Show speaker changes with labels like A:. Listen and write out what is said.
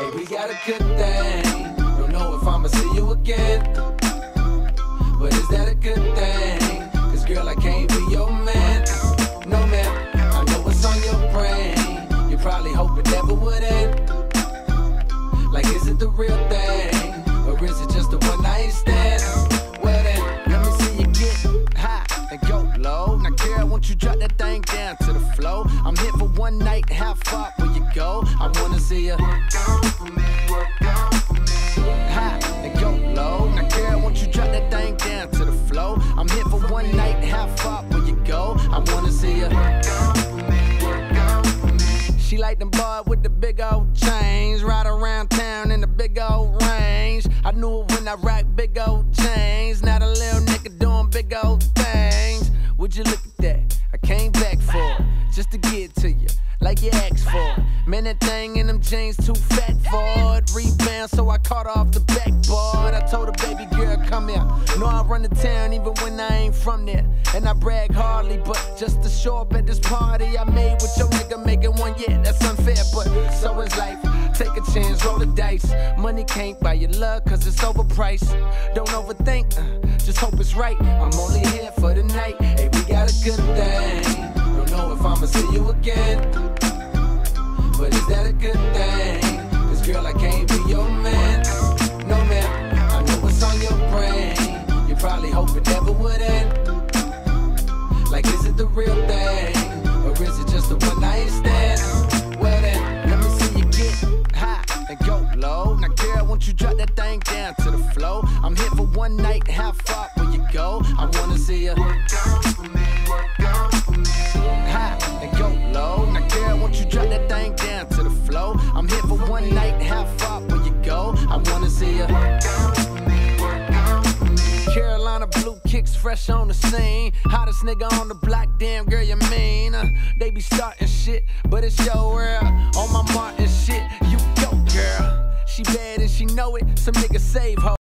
A: Hey, we got a good thing. Don't know if I'ma see you again, but is that a good thing? Cause girl, I can't be your man. No man, I know what's on your brain. You probably hope it never would end. Like, is it the real thing, or is it just a one-night stand? Well then, let me see you get high and go low. Now girl, won't you drop that thing down to the floor? I'm here for one night, how far will you go? I wanna see you high and go low. Now girl, won't you drop that thing down to the floor? I'm here for one night, how far will you go? I wanna see you. She like them boys with the big old chains, ride around town in the big old range. I knew it when I rock big old chains. Now the little nigga doing big old things. Would you look at that? I came back for it, just to get to you, like you asked for it. Man, that thing in them jeans too fat for it. Rebound, so I caught off the backboard. I told her, baby girl, come here. Know I run the town even when I ain't from there. And I brag hardly, but just to show up at this party I made with your nigga making one, yeah, that's unfair, but so is life. Take a chance, roll the dice. Money can't buy your love, cause it's overpriced. Don't overthink, just hope it's right. I'm only here for the night. Hey, we got a good thing. Don't know if I'ma see you again, but is that a good thing? Cause girl, I can't be your man. No man, I know what's on your brain. You probably hope it never would end. Like, is it the real thing, or is it just a one-night stand? Well then, let me see you get high and go low. Now girl, won't you drop that thing down to the floor? I'm here for one night, how far will you go? I wanna see you high and go low. Now girl, won't you drop that thing down to the floor? I'm here for one night, how far will you go? I wanna see you. Carolina blue kicks fresh on the scene. Hottest nigga on the block, damn girl, you mean? They be starting shit, but it's your world. On my Martin shit, you go, girl. She bad and she know it, some niggas save her.